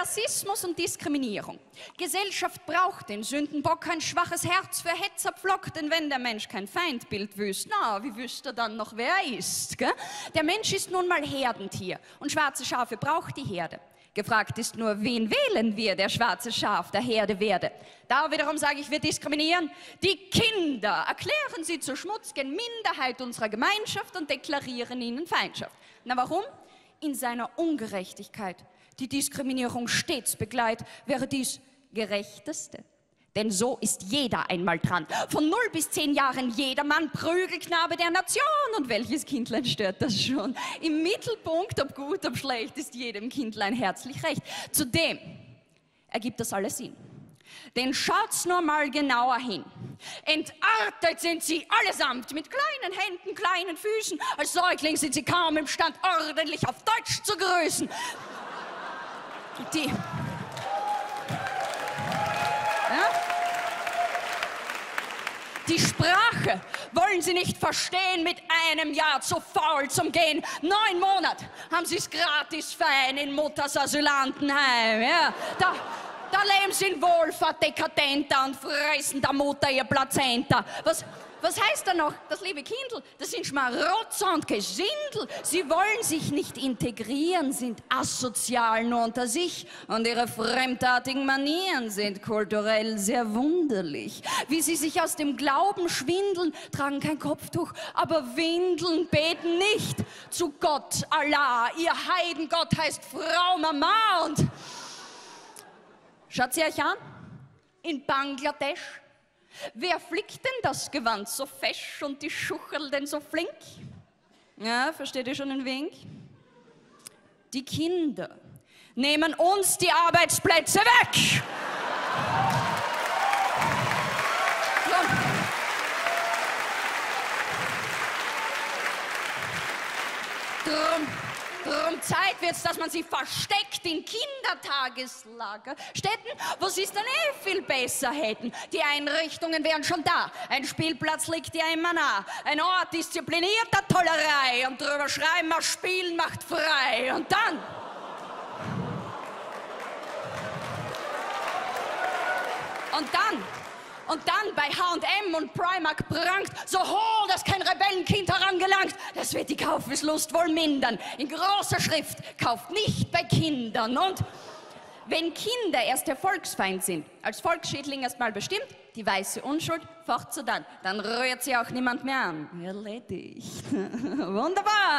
Rassismus und Diskriminierung. Gesellschaft braucht den Sündenbock, ein schwaches Herz für Hetzer pflockt, denn wenn der Mensch kein Feindbild wüsst, na, wie wüsst er dann noch, wer er ist? Gell? Der Mensch ist nun mal Herdentier und schwarze Schafe braucht die Herde. Gefragt ist nur, wen wählen wir, der schwarze Schaf der Herde werde. Da wiederum sage ich, wir diskriminieren die Kinder, erklären sie zur schmutzigen Minderheit unserer Gemeinschaft und deklarieren ihnen Feindschaft. Na warum? In seiner Ungerechtigkeit, die Diskriminierung stets begleit, wäre dies Gerechteste. Denn so ist jeder einmal dran. Von 0 bis 10 Jahren jedermann, Prügelknabe der Nation. Und welches Kindlein stört das schon? Im Mittelpunkt, ob gut, ob schlecht, ist jedem Kindlein herzlich recht. Zudem ergibt das alles Sinn. Denn schaut's nur mal genauer hin. Entartet sind sie allesamt, mit kleinen Händen, kleinen Füßen. Als Säugling sind sie kaum imstand, ordentlich auf Deutsch zu grüßen. Die Sprache wollen sie nicht verstehen, mit einem Jahr zu faul zum Gehen. 9 Monate haben sie es gratis fein in Mutters Asylantenheim. Ja, da leben sie in Wohlfahrt dekadenter und fressen der Mutter ihr Plazenta. Was heißt da noch, das liebe Kindl? Das sind Schmarotzer und Gesindel. Sie wollen sich nicht integrieren, sind asozial nur unter sich. Und ihre fremdartigen Manieren sind kulturell sehr wunderlich. Wie sie sich aus dem Glauben schwindeln, tragen kein Kopftuch, aber Windeln, beten nicht zu Gott, Allah. Ihr Heidengott heißt Frau Mama. Und schaut sie euch an, in Bangladesch. Wer flickt denn das Gewand so fesch und die Schuchel denn so flink? Ja, versteht ihr schon den Wink? Die Kinder nehmen uns die Arbeitsplätze weg. Drum Zeit wird's, dass man sie versteckt in Kindertageslagerstätten, wo sie es dann viel besser hätten. Die Einrichtungen wären schon da. Ein Spielplatz liegt ja immer nah. Ein Ort disziplinierter Tollerei. Und drüber schreiben wir, Spielen macht frei. Und dann bei H&M und Primark prangt, so hoch, dass kein Rebellenkind herangelangt. Das wird die Kaufeslust wohl mindern. In großer Schrift, kauft nicht bei Kindern. Und wenn Kinder erst der Volksfeind sind, als Volksschädling erst mal bestimmt, die weiße Unschuld, fort sodann, dann rührt sie auch niemand mehr an. Erledigt. Wunderbar.